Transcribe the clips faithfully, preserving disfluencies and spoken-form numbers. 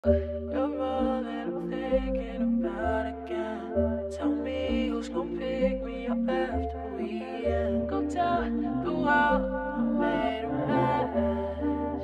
You're all that I'm thinking about again. Tell me who's gonna pick me up after we end. Go tell the world I made a mess.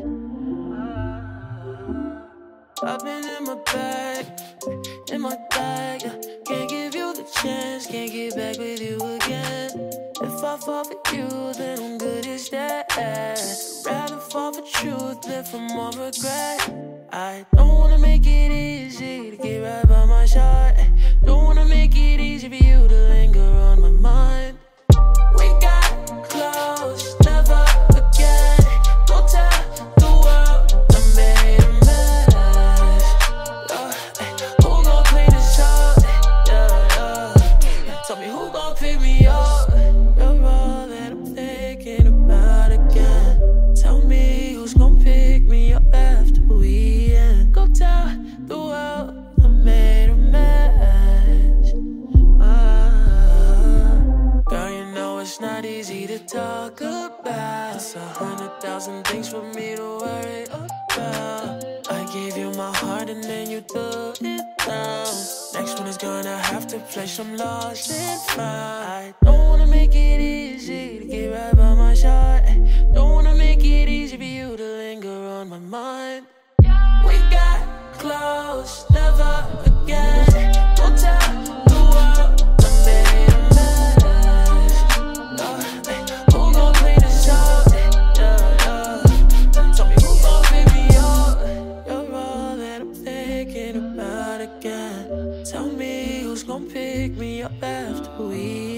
Ah. I've been in my bag, in my bag. Yeah. Can't give you the chance, can't get back with you again. If I fall for you, then I'm good as that. Rather fall for truth than for more regret. I don't wanna make it easy to get right by my side. Don't wanna make it easy for you to linger on my mind. We got close, never again. Go tell the world I made a mess. Uh, who gon' clean this up? Yeah, yeah. Tell me who gon' pick me up. You're all that I'm thinking about again. Tell me who's gon' pick me up after we end. Go tell the world I made a mess. Ah. Girl, you know it's not easy to talk about. It's a hundred thousand things for me to worry about. I gave you my heart and then you threw it down. Next one is gonna have to play some lost and found. I don't wanna make it easy to get right by my side. Don't wanna make it easy for you to linger on my mind. We got close, never again. Don't tell the world I made a mess. Uh, who gon' clean this up? Yeah, yeah. Tell me who gon' pick me up. You're all that I'm thinking about again. Tell me who's gon' pick me up after we